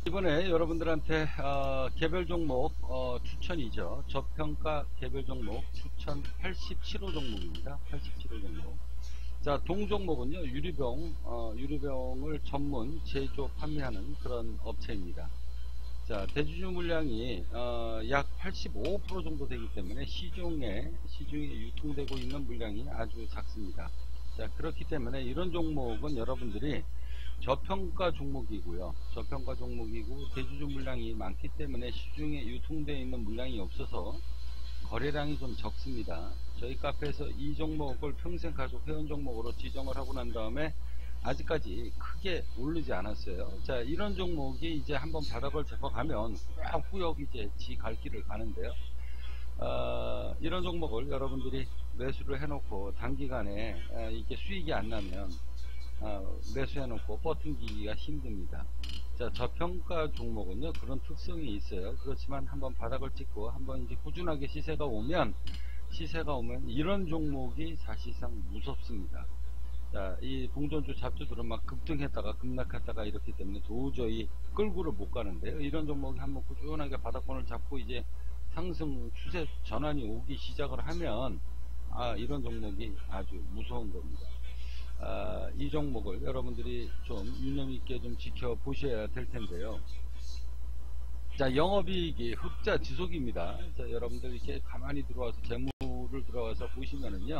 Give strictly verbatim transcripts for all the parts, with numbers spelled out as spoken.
이번에 여러분들한테 어, 개별 종목 어, 추천이죠. 저평가 개별 종목 추천 팔십칠 호 종목입니다. 팔십칠 호 종목. 자, 동종목은요, 유리병, 어, 유리병을 전문 제조 판매하는 그런 업체입니다. 자, 대주주 물량이 어, 약 팔십오 퍼센트 정도 되기 때문에 시중에 시중에 유통되고 있는 물량이 아주 작습니다. 자, 그렇기 때문에 이런 종목은 여러분들이 저평가 종목이고요. 저평가 종목이고 대주주 물량이 많기 때문에 시중에 유통되어 있는 물량이 없어서 거래량이 좀 적습니다. 저희 카페에서 이 종목을 평생 가족 회원 종목으로 지정을 하고 난 다음에 아직까지 크게 오르지 않았어요. 자, 이런 종목이 이제 한번 바닥을 잡아가면 꾸역꾸역 이제 지 갈 길을 가는데요. 어, 이런 종목을 여러분들이 매수를 해놓고 단기간에 어, 이게 수익이 안 나면 어, 매수해놓고 버팅기기가 힘듭니다. 자, 저평가 종목은요 그런 특성이 있어요. 그렇지만 한번 바닥을 찍고 한번 이제 꾸준하게 시세가 오면 시세가 오면 이런 종목이 사실상 무섭습니다. 자, 이 동전주 잡주들은 막 급등했다가 급락했다가 이렇기 때문에 도저히 끌고를 못 가는데요. 이런 종목이 한번 꾸준하게 바닥권을 잡고 이제 상승 추세 전환이 오기 시작을 하면 아, 이런 종목이 아주 무서운 겁니다. 아, 이 종목을 여러분들이 좀 유념있게 좀 지켜보셔야 될 텐데요. 자, 영업이익이 흑자 지속입니다. 자, 여러분들 이렇게 가만히 들어와서 재무를 들어와서 보시면은요,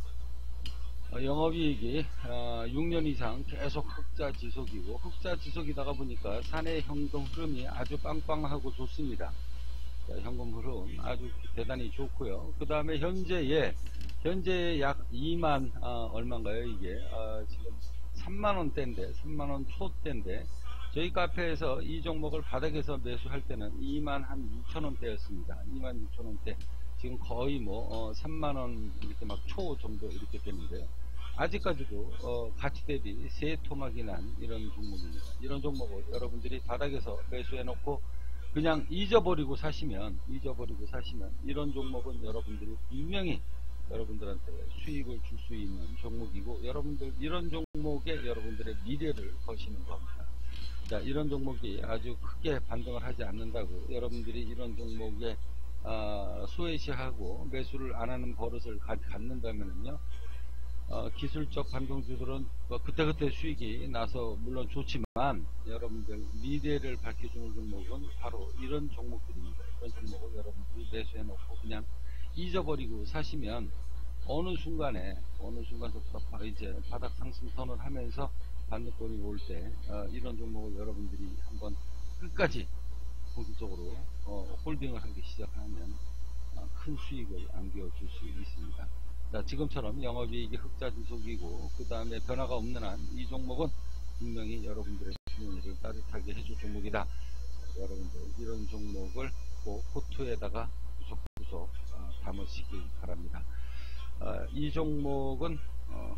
어, 영업이익이 어, 육 년 이상 계속 흑자 지속이고, 흑자 지속이다가 보니까 사내 현금 흐름이 아주 빵빵하고 좋습니다. 자, 현금 흐름 아주 대단히 좋고요. 그 다음에 현재에 현재 약 이만 어, 얼마인가요 이게 어, 지금 삼만 원대인데 삼만 원 초대인데 저희 카페에서 이 종목을 바닥에서 매수할 때는 이만 한 육천 원대였습니다. 이만 육천 원대. 지금 거의 뭐 어, 삼만 원 이렇게 막 초 정도 이렇게 되는데요. 아직까지도 어, 가치 대비 세 토막이 난 이런 종목입니다. 이런 종목을 여러분들이 바닥에서 매수해 놓고 그냥 잊어버리고 사시면 잊어버리고 사시면 이런 종목은 여러분들이 분명히 여러분들한테 수익을 줄 수 있는 종목이고, 여러분들 이런 종목에 여러분들의 미래를 거시는 겁니다. 자, 이런 종목이 아주 크게 반등을 하지 않는다고 여러분들이 이런 종목에 어, 소외시하고 매수를 안 하는 버릇을 가, 갖는다면요, 어, 기술적 반동주들은 뭐 그때그때 수익이 나서 물론 좋지만 여러분들 미래를 밝혀주는 종목은 바로 이런 종목들입니다. 이런 종목을 여러분들이 매수해 놓고 그냥 잊어버리고 사시면 어느 순간에 어느 순간부터 이제 바닥 상승 선을 하면서 반등권이 올 때 어, 이런 종목을 여러분들이 한번 끝까지 본격적으로 어, 홀딩을 하기 시작하면 어, 큰 수익을 안겨줄 수 있습니다. 자, 지금처럼 영업이익이 흑자 지속이고 그 다음에 변화가 없는 한 이 종목은 분명히 여러분들의 주머니를 따뜻하게 해줄 종목이다. 여러분들 이런 종목을 꼭 포트에다가 구석구석 어, 담으시기 바랍니다. 어, 이 종목은 어,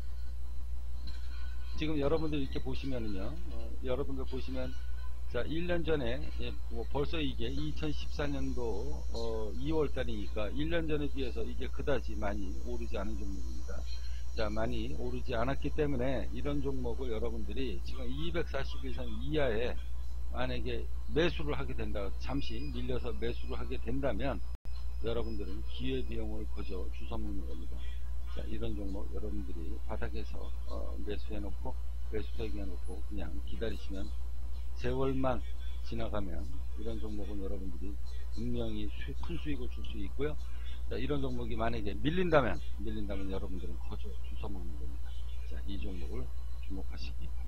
지금 여러분들 이렇게 보시면은요, 어, 여러분들 보시면 자, 일 년 전에 예, 뭐 벌써 이게 이천십사 년도 어, 이월 달이니까 일 년 전에 비해서 이게 그다지 많이 오르지 않은 종목입니다. 자, 많이 오르지 않았기 때문에 이런 종목을 여러분들이 지금 이백사십 일 선 이하에 만약에 매수를 하게 된다, 잠시 밀려서 매수를 하게 된다면 여러분들은 기회비용을 거저 주워먹는 겁니다. 자, 이런 종목 여러분들이 바닥에서 어, 매수해 놓고 매수되게 해놓고 그냥 기다리시면 세월만 지나가면 이런 종목은 여러분들이 분명히 수, 큰 수익을 줄 수 있고요. 자, 이런 종목이 만약에 밀린다면 밀린다면 여러분들은 거저 주워먹는 겁니다. 자, 이 종목을 주목하시기 바랍니다.